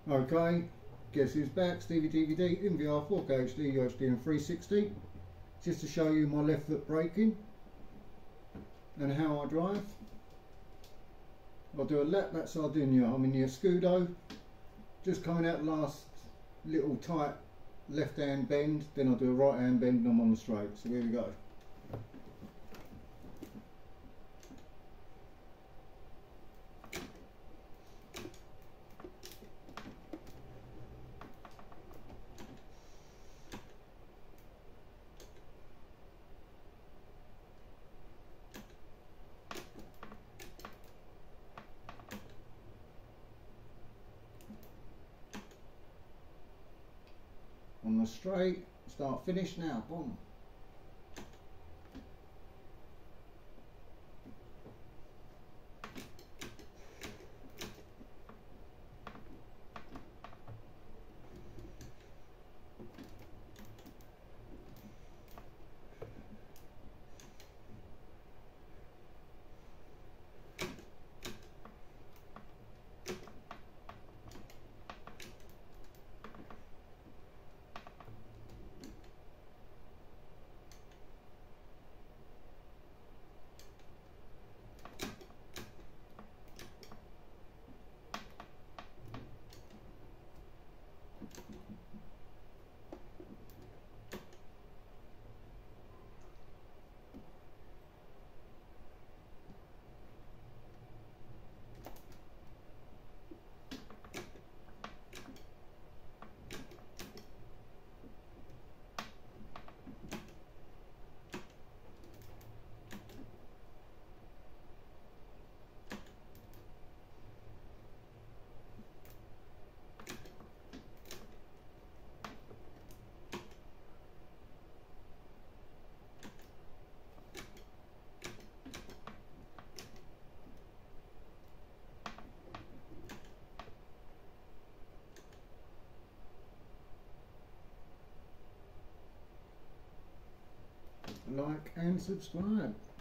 Okay, guess who's back? Stevie DVD, NVR 4K HD, UHD and 360. Just to show you my left foot braking and how I drive. I'll do a lap, that's Sardinia. I'm in the Escudo, just coming out the last little tight left hand bend, then I'll do a right hand bend and I'm on the straight. So here we go. On the straight, start finish now, boom. Like and subscribe.